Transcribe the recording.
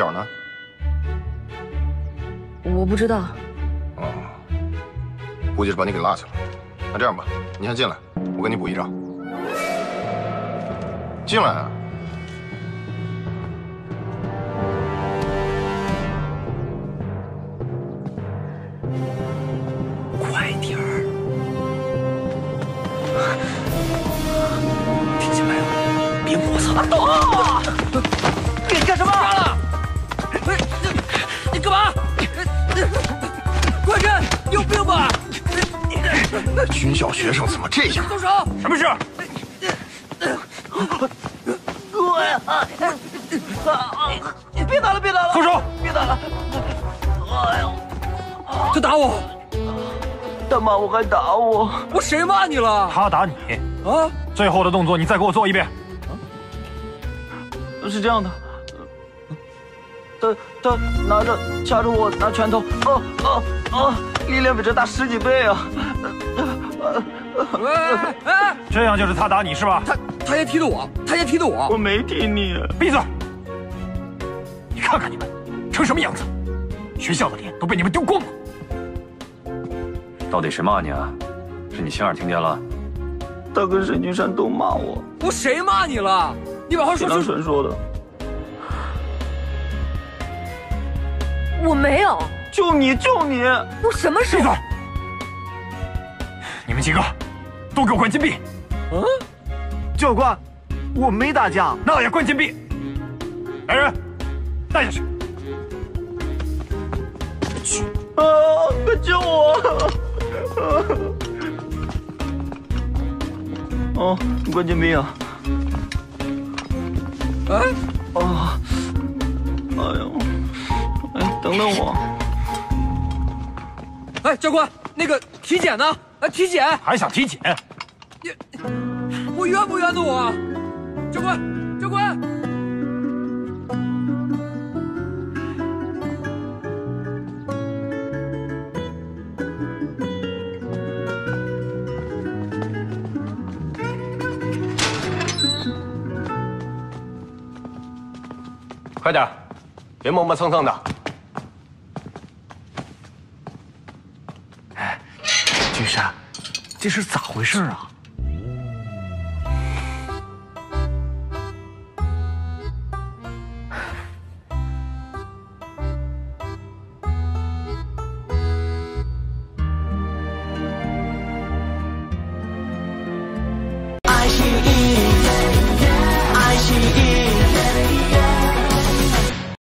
角呢？ 我不知道。 哦，估计是把你给落下了。那这样吧，你先进来，我给你补一张。进来啊！ 快点儿！听见没有？别磨蹭！啊！你干什么？杀了！你干嘛？快站！你有病吧？ 军校学生怎么这样？ 动手！ 什么事？ 别打了，别打了！ 松手！ 别打了！哎呦！他打我！他骂我还打我！我谁骂你了？ 他打你啊！最后的动作你再给我做一遍。 是这样的，他掐着我拿拳头，力量比这大10几倍啊！ 这样就是他打你是吧？ 他也踢的我，我没踢你。 闭嘴！你看看你们成什么样子，学校的脸都被你们丢光了。 到底谁骂你啊？是你亲耳听见了？ 他跟沈君山都骂我。我谁骂你了？你把话说清楚。沈说的。 我没有。 就你！ 我什么时候？ 闭嘴！你们几个都给我关禁闭！ 教官，我没打架， 那也关禁闭。来人，带下去。去！ 快救我！你关禁闭啊！等等我！哎，教官，那个体检呢？体检还想体检？ 我冤不冤的我？教官！ 快点，别磨磨蹭蹭的。 君山，这是咋回事啊？